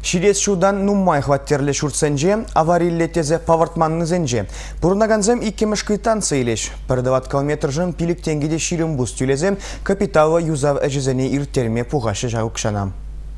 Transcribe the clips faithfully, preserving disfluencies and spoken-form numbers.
Ширес шудан нуммай хваттерле шуртсенже, аварилле тезе павартманны зенже. Пурнаганзем иккемеш квитанция илеш. Передават километр жын пилик тенгеде ширим бус тюлезем капитала юзав эжезене иртерме пугашы жагукшанам.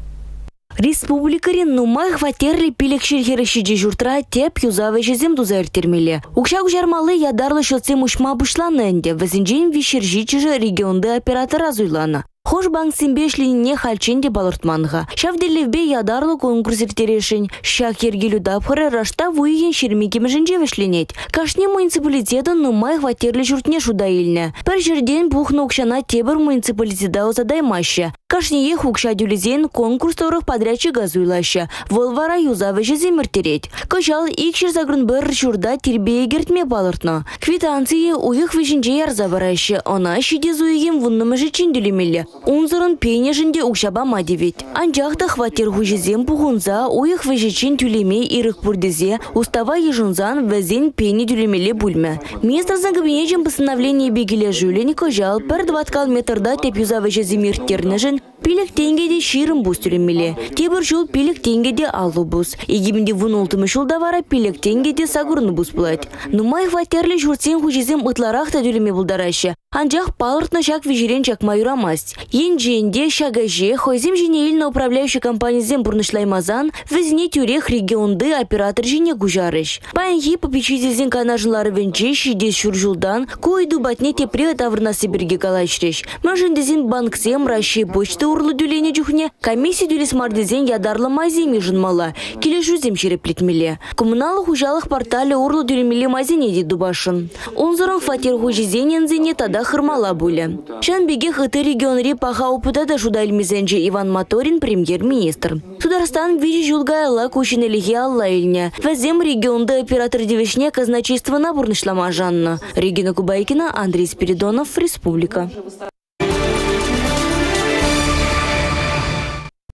Республикарин нумай хватерли пилек ширхерещиджи журтра теп юзавы жезем дуза иртермеле. Укшак жармалы ядарлы шоцем ушма бушланы энде, вазинжен вишержичижи регионды оператора зуйлана. Хош банк симбешлине хальченде балыртманға. Шавделевбе ядарлы конкурс иртерешін. Шак ергелю дапхыры рашта вуйген шермекем жінжевешленет. Кашне муниципалитетын нумай хватерлі журтне шуда илне. Пір жерден бухны укшана тебір муниципалитета озадаймаще. Кашне ех укша дюлезен конкурс торых подрядчик газуйлаще. Волвара юзавы жезем иртерет. Кашал икшер загрын бір журда тербе егертме балыртна. Квитанции уйых вишінже ярза бараще. Она шиде зуйген вуннымы жечин дюлемелі. Унзырын пейнежінде укшаба мадевет. Анжақта хватер хужезем пухунза уйых вежечин тюлемей ирых пурдезе устава ежунзан везен пейне тюлемеле бульме. Место за кабинетом постановления бегеля жюлени кожал пер двадцать метрда тепюза вежезем иртернежен пилек тенгеде ширым бус тюлемеле. Тебір жол пилек тенгеде алу бус. Егемінде вун олтымы жылда вара пилек тенгеде сагурны бус булать. Нумай хватерлі журтсен хужезем ытларақта тюлеме булдараще. Анжақ палыртны шак вежерен чакма юрамасть. Енженде шагаже хойзем женейльно управляющий компания зем бурнышлаймазан везне тюрех регионды оператор жене гужарыш. Паянхи попечитель канажылары венче шидес шуржулдан койду батне тепре таврна сибирге калачреш. Мажендезин банксем ращи почты урлы дюлене джухне комиссия дюлес мардезен ядарлы майземи жынмала. Келешу земшере плетмеле. Коммуналы хужалых портале урлы дюлемеле майзене дед дубашын. Онзорын фатер хужезенен зене тада хырмала буле. Шанбеге хыты регионри паха упытада жуда илмезенже Иван Моторин премьер-министр. Сударстан вижи жулгайла кучинелихи алла илне. Везем регионда оператор девишне казначейство набурнышлама жанна. Регина Кубайкина, Андрей Спиридонов, Республика.